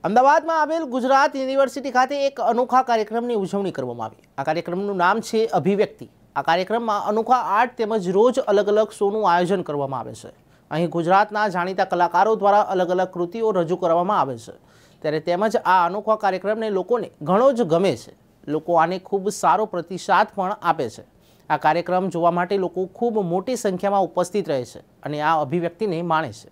અમદાવાદમાં આવેલ ગુજરાત યુનિવર્સિટી ખાતે એક અનોખા કાર્યક્રમની ઉજવણી કરવામાં આવી। આ કાર્યક્રમનું નામ છે અભિવ્યક્તિ। આ કાર્યક્રમમાં અનોખા આર્ટ તેમજ રોજ અલગ અલગ શોનું આયોજન કરવામાં આવે છે। અહીં ગુજરાતના જાણીતા કલાકારો દ્વારા અલગ અલગ કૃતિઓ રજૂ કરવામાં આવે છે। ત્યારે તેમજ આ અનોખા કાર્યક્રમને લોકોને ઘણો જ ગમે છે। લોકો આને ખૂબ સારો પ્રતિસાદ પણ આપે છે। આ કાર્યક્રમ જોવા માટે લોકો ખૂબ મોટી સંખ્યામાં ઉપસ્થિત રહે છે અને આ અભિવ્યક્તિને માણે છે।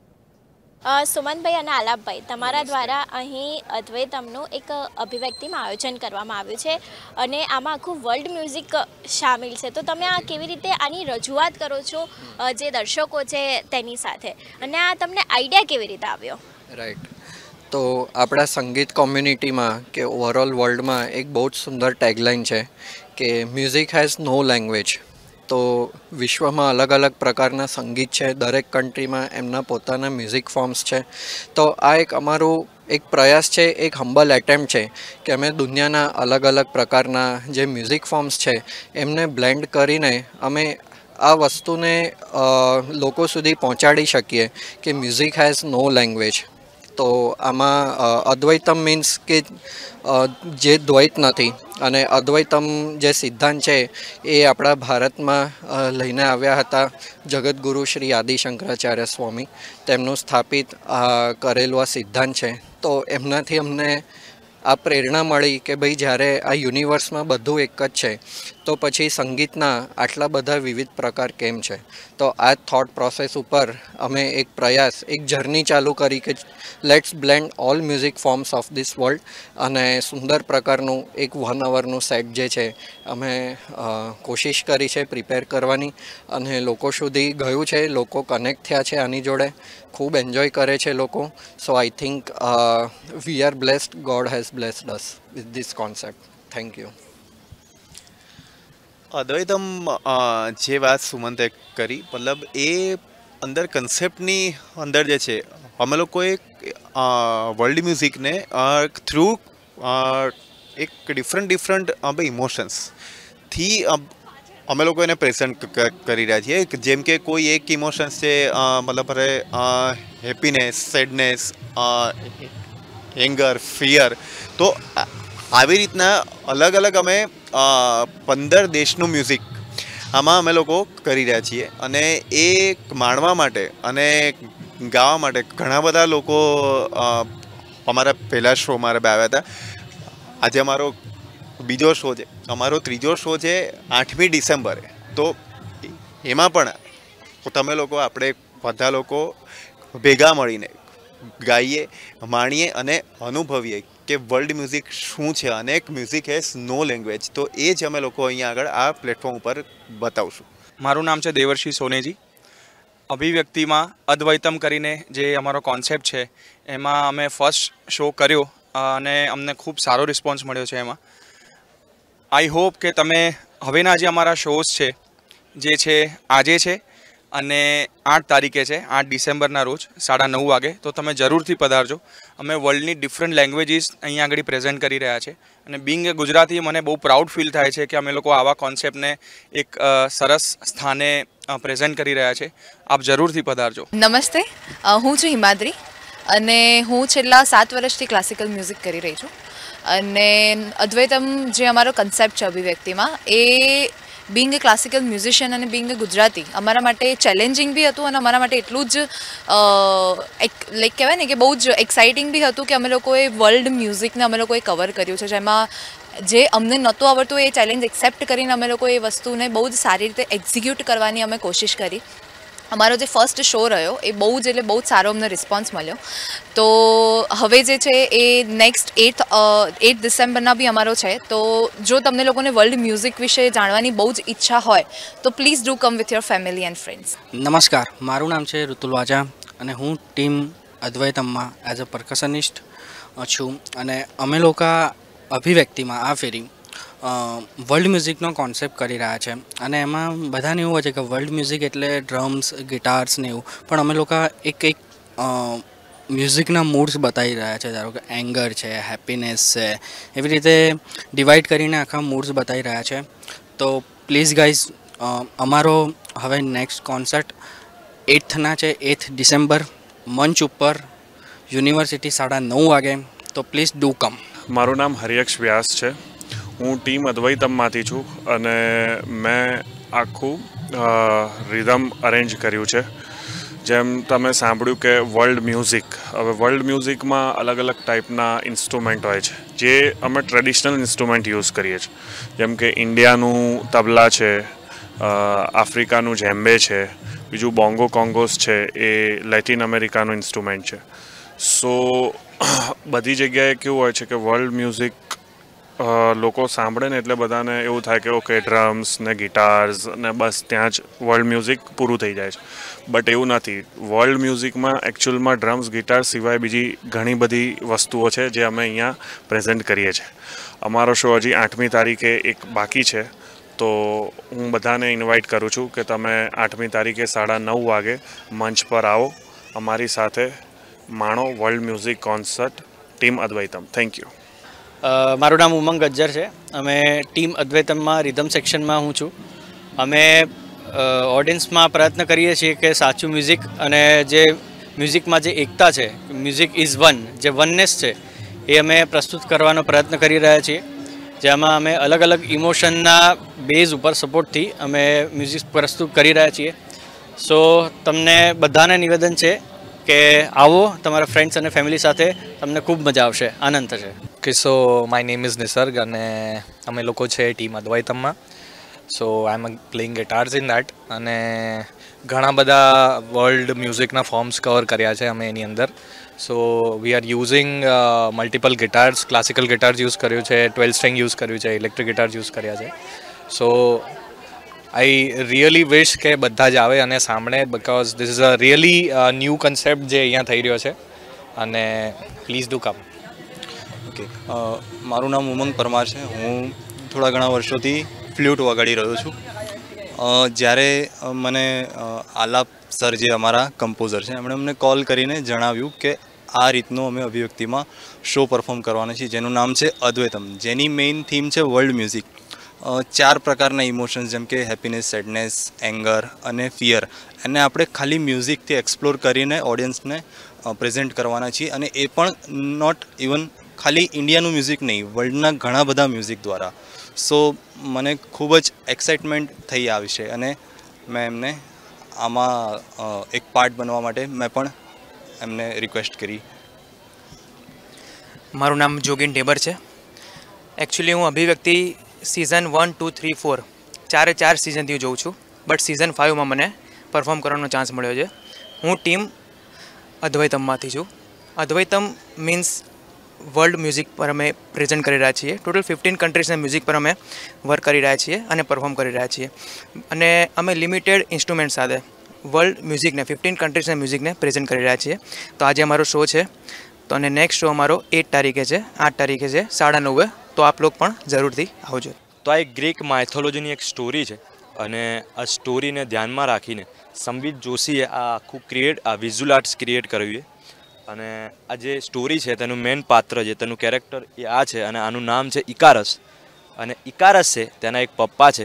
સુમનભાઈ અને આલાપભાઈ, તમારા દ્વારા અહીં અદ્વૈતમનું એક અભિવ્યક્તિમાં આયોજન કરવામાં આવ્યું છે અને આમાં આખું વર્લ્ડ મ્યુઝિક સામેલ છે, તો તમે આ કેવી રીતે આની રજૂઆત કરો છો જે દર્શકો છે તેની સાથે, અને આ તમને આઈડિયા કેવી રીતે આવ્યો? રાઈટ, તો આપણા સંગીત કોમ્યુનિટીમાં કે ઓવરઓલ વર્લ્ડમાં એક બહુ જ સુંદર ટેગલાઇન છે કે મ્યુઝિક હેઝ નો લેંગ્વેજ। તો વિશ્વમાં અલગ અલગ પ્રકારના સંગીત છે, દરેક કન્ટ્રીમાં એમના પોતાના મ્યુઝિક ફોર્મ્સ છે। તો આ એક અમારું એક પ્રયાસ છે, એક હમ્બલ એટેમ્પ્ટ છે કે અમે દુનિયાના અલગ અલગ પ્રકારના જે મ્યુઝિક ફોર્મ્સ છે એમને બ્લેન્ડ કરીને અમે આ વસ્તુને લોકો સુધી પહોંચાડી શકીએ કે મ્યુઝિક હેઝ નો લેંગ્વેજ। તો આમાં અદ્વૈતમ મીન્સ કે જે દ્વૈત નથી, અને અદ્વૈતમ જે સિદ્ધાંત છે એ આપણા ભારતમાં લઈને આવ્યા હતા જગતગુરુ શ્રી આદિ શંકરાચાર્ય સ્વામી, તેમનું સ્થાપિત કરેલું આ સિદ્ધાંત છે। તો એમનાથી અમને આ પ્રેરણા મળી કે ભાઈ જ્યારે આ યુનિવર્સમાં બધું એક જ છે તો પછી સંગીતના આટલા બધા વિવિધ પ્રકાર કેમ છે। તો આ થોટ પ્રોસેસ ઉપર અમે એક પ્રયાસ, એક જર્ની ચાલુ કરી કે let's blend all music forms of this world, અને સુંદર પ્રકારનું એક 1 અવરનું સેટ જે છે અમે કોશિશ કરી છે પ્રિપેર કરવાની, અને લોકો સુધી ગયું છે, લોકો કનેક્ટ થયા છે આની જોડે, ખૂબ એન્જોય કરે છે લોકો। So I think we are blessed, God has blessed us with this concept. Thank you. Advaitam જે વાત સુમંતે કરી, મતલબ એ અંદર કન્સેપ્ટની અંદર જે છે અમે લોકોએ વર્લ્ડ મ્યુઝિકને થ્રુ એક ડિફરન્ટ ઇમોશન્સથી અમે લોકો એને પ્રેઝન્ટ કરી રહ્યા છીએ। જેમ કે કોઈ એક ઇમોશન્સ છે, મતલબ હેપીનેસ, સેડનેસ, એંગર, ફિયર। તો આવી રીતના અલગ અલગ અમે 15 દેશનું મ્યુઝિક આમાં અમે લોકો કરી રહ્યા છીએ, અને એ માણવા માટે અને ગાવા માટે ઘણા બધા લોકો અમારા પહેલા શો મારા આવ્યા હતા। આજે અમારો બીજો શો છે, અમારો ત્રીજો શો છે 8મી ડિસેમ્બરે। તો એમાં પણ તમે લોકો, આપણે બધા લોકો ભેગા મળીને ગાઈએ, માણીએ અને અનુભવીએ કે વર્લ્ડ મ્યુઝિક શું છે, અને એક મ્યુઝિક હેઝ નો લેંગ્વેજ। તો એ જ અમે લોકો અહીંયા આગળ આ પ્લેટફોર્મ ઉપર બતાવશું। મારું નામ છે દેવર્ષિ સોનેજી। અભિવ્યક્તિમાં અદ્વૈતમ કરીને જે અમારો કોન્સેપ્ટ છે એમાં અમે ફર્સ્ટ શો કર્યો અને અમને ખૂબ સારો રિસ્પોન્સ મળ્યો છે। એમાં આઈ હોપ કે તમે હવેના જે અમારા શોઝ છે જે છે આજે છે અને 8 તારીખે છે, 8 ડિસેમ્બરના રોજ 9:30 વાગે, તો તમે જરૂરથી પધારજો। અમે વર્લ્ડની ડિફરન્ટ લેંગ્વેજીસ અહીંયા આગળ પ્રેઝન્ટ કરી રહ્યા છે, અને બિંગ ગુજરાતી મને બહુ પ્રાઉડ ફીલ થાય છે કે અમે લોકો આવા કોન્સેપ્ટને એક સરસ સ્થાને પ્રેઝન્ટ કરી રહ્યા છે। આપ જરૂરથી પધારજો। નમસ્તે, હું છું હિમાદ્રી અને હું છેલ્લા 7 વર્ષથી ક્લાસિકલ મ્યુઝિક કરી રહી છું, અને અદ્વૈતમ જે અમારો કન્સેપ્ટ છે અભિવ્યક્તિમાં, એ બિંગ ક્લાસિકલ મ્યુઝિશિયન અને બિંગ ગુજરાતી અમારા માટે ચેલેન્જિંગ બી હતું, અને અમારા માટે એટલું જ લાઈક કહેવાય ને કે બહુ જ એક્સાઇટિંગ બી હતું કે અમે લોકોએ વર્લ્ડ મ્યુઝિકને અમે લોકોએ કવર કર્યું છે, જેમાં જે અમને નહોતું આવડતું એ ચેલેન્જ એક્સેપ્ટ કરીને અમે લોકો એ વસ્તુને બહુ જ સારી રીતે એક્ઝિક્યુટ કરવાની અમે કોશિશ કરી। અમારો જે ફર્સ્ટ શો રહ્યો એ બહુ જ સારો અમને રિસ્પોન્સ મળ્યો। તો હવે જે છે એ નેક્સ્ટ 8 ડિસેમ્બરના બી અમારો છે। તો જો તમને લોકોને વર્લ્ડ મ્યુઝિક વિશે જાણવાની બહુ જ ઈચ્છા હોય તો please do come with your family and friends. નમસ્કાર, મારું નામ છે ઋતુલ વાજા અને હું ટીમ અદ્વૈતમમાં એઝ અ પરકશનિસ્ટ છું, અને અમે લોકો અભિવ્યક્તિમાં આ ફેરી વર્લ્ડ મ્યુઝિકનો કોન્સેપ્ટ કરી રહ્યા છે, અને એમાં બધાને એવું હોય છે કે વર્લ્ડ મ્યુઝિક એટલે ડ્રમ્સ, ગિટાર્સ ને એવું, પણ અમે લોકો એક મ્યુઝિકના મૂડ્સ બતાવી રહ્યા છે। ધારો કે એંગર છે, હેપીનેસ છે, એવી રીતે ડિવાઈડ કરીને આખા મૂડ્સ બતાવી રહ્યા છે। તો પ્લીઝ ગાઈઝ, અમારો હવે નેક્સ્ટ કોન્સર્ટ 8th ડિસેમ્બર મંચ ઉપર યુનિવર્સિટી 9:30 વાગે, તો પ્લીઝ ડુ કમ. મારું નામ હરિયક્ષ વ્યાસ છે. હું ટીમ અદ્વૈતમમાંથી છું અને મેં આખું રિધમ અરેન્જ કર્યું છે. જેમ તમે સાંભળ્યું કે વર્લ્ડ મ્યુઝિક, હવે વર્લ્ડ મ્યુઝિકમાં અલગ અલગ ટાઈપના ઇન્સ્ટ્રુમેન્ટ હોય છે જે અમે ટ્રેડિશનલ ઇન્સ્ટ્રુમેન્ટ યુઝ કરીએ છીએ. જેમ કે ઇન્ડિયાનું તબલા છે, આફ્રિકાનું જેમ્બે છે, બીજું બોંગો કોંગોસ છે, એ લેટિન અમેરિકાનું ઇન્સ્ટ્રુમેન્ટ છે. સો બધી જગ્યાએ કેવું હોય છે કે વર્લ્ડ મ્યુઝિક લોકો સાંભળે ને એટલે બધાને એવું થાય કે ઓકે ડ્રમ્સ ને ગિટાર્સ ને બસ ત્યાં જ વર્લ્ડ મ્યુઝિક પૂરું થઈ જાય છે. બટ એવું નથી. વર્લ્ડ મ્યુઝિકમાં એકચ્યુઅલમાં ડ્રમ્સ ગિટાર સિવાય બીજી ઘણી બધી વસ્તુઓ છે જે અમે અહીંયા પ્રેઝન્ટ કરીએ છીએ. અમારો શો હજી 8મી તારીખે એક બાકી છે, તો હું બધાને ઇન્વાઇટ કરું છું કે તમે 8મી તારીખે 9:30 વાગે મંચ પર આવો, અમારી સાથે માણો world music concert team Advaitam. Thank you. મારું નામ ઉમંગ ગજ્જર છે. અમે ટીમ અદ્વૈતમમાં રિધમ સેક્શનમાં હું છું. અમે ઓડિયન્સમાં પ્રયત્ન કરીએ છીએ કે સાચું મ્યુઝિક અને જે મ્યુઝિકમાં જે એકતા છે, મ્યુઝિક ઇઝ વન, જે વનનેસ છે એ અમે પ્રસ્તુત કરવાનો પ્રયત્ન કરી રહ્યા છીએ. જેમાં અમે અલગ અલગ ઇમોશનના બેઝ ઉપર સપોર્ટથી અમે મ્યુઝિક પ્રસ્તુત કરી રહ્યા છીએ. સો તમને બધાને નિવેદન છે કે આવો તમારા ફ્રેન્ડ્સ અને ફેમિલી સાથે, તમને ખૂબ મજા આવશે, આનંદ થશે. Okay, so my name is Nisarg અને અમે લોકો છે ટીમ અદ્વૈતમમાં. So I am playing guitars in that અને ઘણા બધા વર્લ્ડ મ્યુઝિકના ફોર્મ્સ કવર કર્યા છે અમે એની અંદર. So we are using multiple guitars, classical guitars use કર્યું છે, 12 સ્ટ્રિંગ યુઝ કર્યું છે, ઇલેક્ટ્રિક ગિટાર્સ યુઝ કર્યા છે. સો આઈ રિયલી વિશ કે બધા જ આવે અને સાંભળે, because this is a really new concept જે અહીંયા થઈ રહ્યો છે અને પ્લીઝ ડુ કમ. ઓકે, મારું નામ ઉમંગ પરમાર છે. હું થોડા ઘણા વર્ષોથી ફ્લ્યુટ વગાડી રહ્યો છું. જ્યારે મને આલાપ સર જે અમારા કમ્પોઝર છે એમણે અમને કોલ કરીને જણાવ્યું કે આ રીતનું અમે અભિવ્યક્તિમાં શો પરફોર્મ કરવાના છીએ જેનું નામ છે અદ્વૈતમ, જેની મેઇન થીમ છે વર્લ્ડ મ્યુઝિક. 4 પ્રકારના ઇમોશન્સ જેમ કે હેપીનેસ, સેડનેસ, એંગર અને ફિયર, એને આપણે ખાલી મ્યુઝિકથી એક્સપ્લોર કરીને ઓડિયન્સને પ્રેઝન્ટ કરવાના છીએ. અને એ પણ નોટ ઇવન ખાલી ઇન્ડિયાનું મ્યુઝિક નહીં, વર્લ્ડના ઘણા બધા મ્યુઝિક દ્વારા. સો મને ખૂબ જ એક્સાઇટમેન્ટ થઈ આ વિશે અને મેં એમને આમાં એક પાર્ટ બનવા માટે મેં પણ એમને રિક્વેસ્ટ કરી. મારું નામ જોગીન ઢેબર છે. એકચ્યુઅલી હું અભિવ્યક્તિ સિઝન 1, 2, 3, 4 4 સિઝનથી જોઉં છું, બટ સિઝન 5માં મને પરફોર્મ કરવાનો ચાન્સ મળ્યો છે. હું ટીમ અદ્વૈતમમાંથી છું. અદ્વૈતમ મીન્સ વર્લ્ડ મ્યુઝિક પર અમે પ્રેઝન્ટ કરી રહ્યા છીએ. ટોટલ 15 કન્ટ્રીઝના મ્યુઝિક પર અમે વર્ક કરી રહ્યા છીએ અને પરફોર્મ કરી રહ્યા છીએ. અને અમે લિમિટેડ ઇન્સ્ટ્રુમેન્ટ સાથે વર્લ્ડ મ્યુઝિકને 15 કન્ટ્રીઝના મ્યુઝિકને પ્રેઝન્ટ કરી રહ્યા છીએ. તો આજે અમારો શો છે, તો અને નેક્સ્ટ શો અમારો 8 તારીખે છે, 8 તારીખે છે 9:30. તો આપ લોકો પણ જરૂરથી આવજો. તો આ એક ગ્રીક માયથોલોજીની એક સ્ટોરી છે અને આ સ્ટોરીને ધ્યાનમાં રાખીને સંબિત જોશીએ આ આખું આ વિઝ્યુઅલ આર્ટ્સ ક્રિએટ કર્યું છે. અને આ જે સ્ટોરી છે તેનું મેઇન પાત્ર છે, તેનું કેરેક્ટર એ આ છે અને આનું નામ છે ઇકારસ. અને ઇકારસ છે તેના એક પપ્પા છે.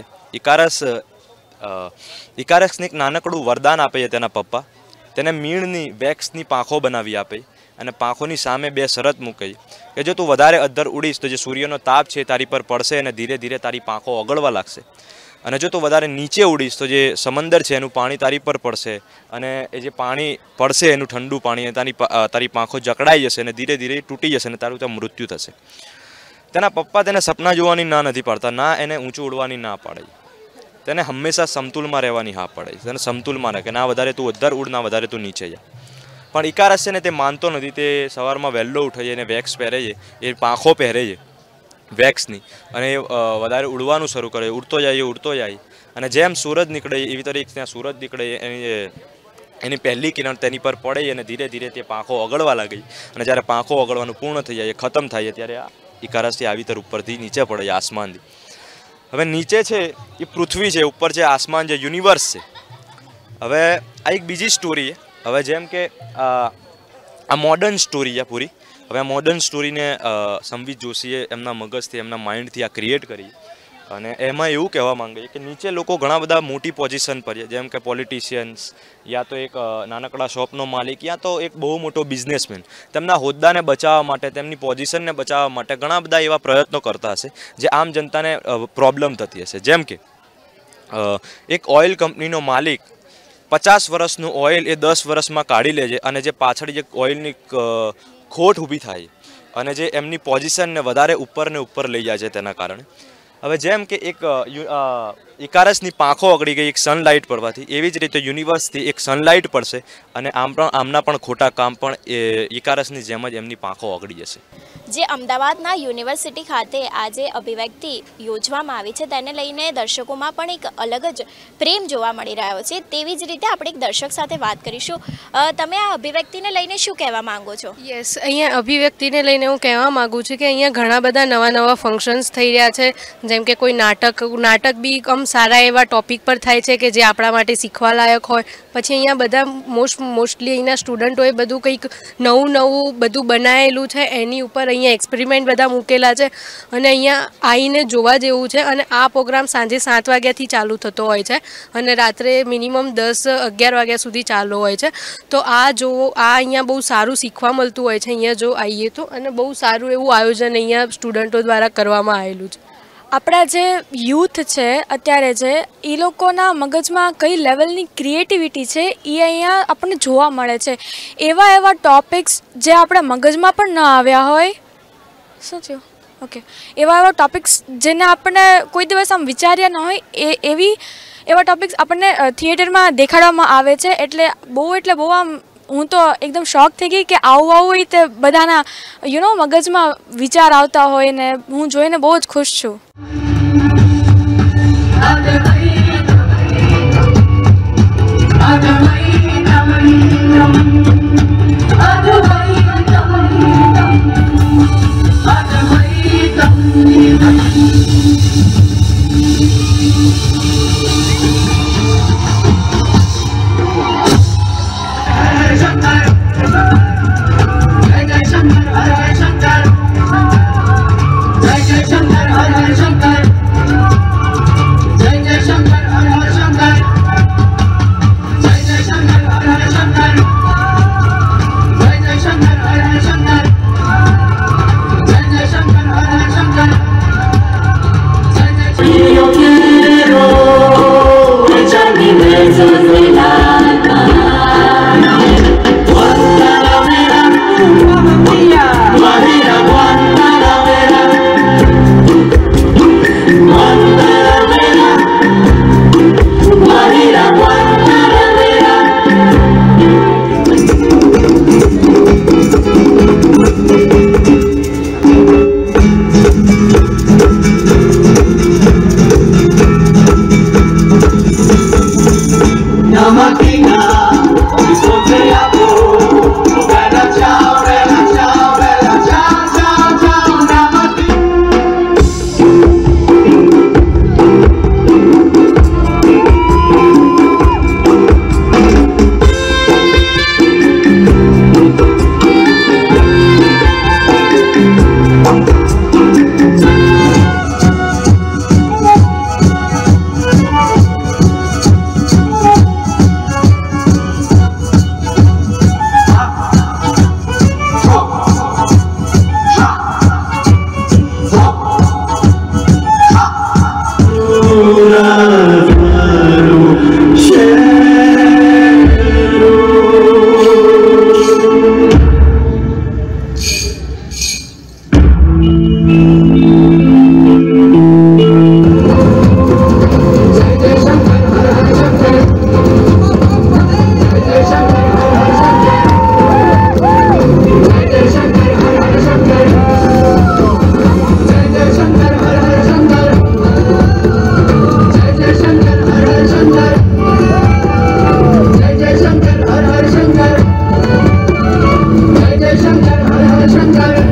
ઇકારસને એક નાનકડું વરદાન આપે છે તેના પપ્પા. તેને મીણની વેક્સની પાંખો બનાવી આપે અને પાંખોની સામે 2 શરત મૂકે કે જો તું વધારે અદ્ધર ઉડીશ તો જે સૂર્યનો તાપ છે તારી પર પડશે અને ધીરે ધીરે તારી પાંખો ઓગળવા લાગશે. અને જો તું વધારે નીચે ઉડીશ તો જે સમંદર છે એનું પાણી તારી પર પડશે અને એ જે પાણી પડશે એનું ઠંડુ પાણી તારી પાંખો જકડાઈ જશે અને ધીરે ધીરે તૂટી જશે અને તારું ત્યાં મૃત્યુ થશે. તેના પપ્પા તેને સપના જોવાની ના નથી પાડતા, ના એને ઊંચું ઉડવાની ના પાડે, તેને હંમેશા સમતુલમાં રહેવાની હા પાડે, તેને સમતુલમાં રાખે, ના વધારે તું અદ્ધર ઉડ, ના વધારે તું નીચે જા. પણ ઇકારસ છે ને તે માનતો નથી. તે સવારમાં વહેલો ઉઠે છે અને વેક્સ પહેરે છે, એ પાંખો પહેરે છે વેક્સની, અને વધારે ઉડવાનું શરૂ કરે, ઉડતો જાય અને જેમ સૂરજ નીકળે એવી તરીકે ત્યાં સૂરજ નીકળે એની પહેલી કિરણ તેની પર પડે અને ધીરે ધીરે તે પાંખો ઓગળવા લાગી. અને જ્યારે પાંખો ઓગળવાનું પૂર્ણ થઈ જાય, ખતમ થાય ત્યારે આ ઇકારસથી આવી તર ઉપરથી નીચે પડે છે આસમાનથી. હવે નીચે છે એ પૃથ્વી છે, ઉપર છે આસમાન, જે યુનિવર્સ છે. હવે આ એક બીજી સ્ટોરી છે. હવે જેમ કે આ મોડર્ન સ્ટોરી છે પૂરી. હવે આ મોડર્ન સ્ટોરીને સંબિત જોશીએ એમના મગજથી, એમના માઇન્ડથી આ ક્રિએટ કરી. અને એમાં એવું કહેવા માંગે કે નીચે લોકો ઘણા બધા મોટી પોઝિશન પર છે, જેમ કે પોલિટિશિયન્સ, યા તો એક નાનકડા શોપનો માલિક, યા તો એક બહુ મોટો બિઝનેસમેન તેમના હોદ્દાને બચાવવા માટે, તેમની પોઝિશનને બચાવવા માટે ઘણા બધા એવા પ્રયત્નો કરતા હશે જે આમ જનતાને પ્રોબ્લેમ થતી હશે. જેમ કે એક ઓઇલ કંપનીનો માલિક 50 વર્ષનું ઓઇલ એ 10 વર્ષમાં કાઢી લે છે, અને જે પાછળ જે ઓઇલની ખોટ ઊભી થાય અને જે એમની પોઝિશનને વધારે ઉપર ને ઉપર લઈ જાય છે તેના કારણે. હવે જેમ કે એક ઇકારસની પાંખો ઓગળી ગઈ એક સનલાઇટ પડવાથી, એવી જ રીતે યુનિવર્સથી એક સનલાઇટ પડશે અને આમના પણ ખોટા કામ પણ ઇકારસની જેમ જ એમની પાંખો ઓગળી જશે. જે અમદાવાદના યુનિવર્સિટી ખાતે આજે અભિવ્યક્તિ યોજવામાં આવી છે તેને લઈને દર્શકોમાં પણ એક અલગ જ પ્રેમ જોવા મળી રહ્યો છે. તેવી જ રીતે આપણે એક દર્શક સાથે વાત કરીશું. તમે આ અભિવ્યક્તિને લઈને શું કહેવા માંગો છો? યસ, અહીંયા અભિવ્યક્તિને લઈને હું કહેવા માગું છું કે અહીંયા ઘણા બધા નવા ફંક્શન્સ થઈ રહ્યા છે, જેમ કે કોઈ નાટક બી સારા એવા ટોપિક પર થાય છે કે જે આપણા માટે શીખવાલાયક હોય. પછી અહીંયા બધા મોસ્ટલી અહીંના સ્ટુડન્ટોએ બધું કંઈક નવું બધું બનાવેલું છે, એની ઉપર અહીંયા એક્સપેરિમેન્ટ બધા મૂકેલા છે અને અહીંયા આવીને જોવા જેવું છે. અને આ પ્રોગ્રામ સાંજે 7 વાગ્યાથી ચાલુ થતો હોય છે અને રાત્રે મિનિમમ 10-11 વાગ્યા સુધી ચાલુ હોય છે. તો આ અહીંયા બહુ સારું શીખવા મળતું હોય છે અહીંયા જો આવીએ તો, અને બહુ સારું એવું આયોજન અહીંયા સ્ટુડન્ટો દ્વારા કરવામાં આવેલું છે. આપણા જે યુથ છે અત્યારે છે એ લોકોના મગજમાં કઈ લેવલની ક્રિએટિવિટી છે એ અહીંયા આપણને જોવા મળે છે. એવા ટોપિક્સ જે આપણા મગજમાં પણ ન આવ્યા હોય, શું થયું? ઓકે, એવા ટોપિક્સ જેને આપણે કોઈ દિવસ આમ વિચાર્યા ન હોય એવા ટોપિક્સ આપણને થિયેટરમાં દેખાડવામાં આવે છે. એટલે બહુ આમ હું તો એકદમ શોક થઈ ગઈ કે આવું રીતે બધાના મગજમાં વિચાર આવતા હોય ને હું જોઈને બહુ જ ખુશ છું. Shankar